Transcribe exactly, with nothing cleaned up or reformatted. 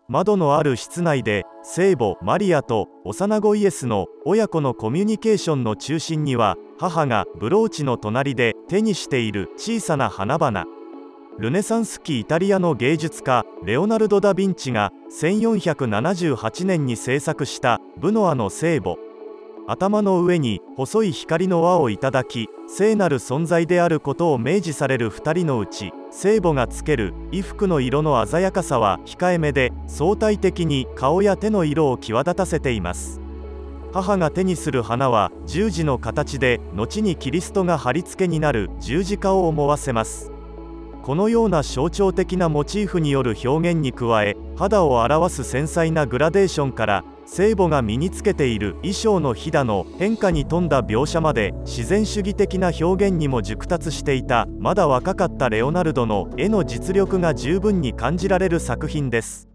窓のある室内で聖母マリアと幼子イエスの親子のコミュニケーションの中心には、母がブローチの隣で手にしている小さな花々。ルネサンス期イタリアの芸術家レオナルド・ダ・ヴィンチがせんよんひゃくななじゅうはちねんに制作したブノアの聖母。頭の上に細い光の輪をいただき、聖なる存在であることを明示されるふたりのうち、聖母がつける衣服の色の鮮やかさは控えめで、相対的に顔や手の色を際立たせています。母が手にする花は十字の形で、後にキリストが貼り付けになる十字架を思わせます。このような象徴的なモチーフによる表現に加え、肌を表す繊細なグラデーションから、聖母が身につけている衣装のひだの変化に富んだ描写まで、自然主義的な表現にも熟達していたまだ若かったレオナルドの絵の実力が十分に感じられる作品です。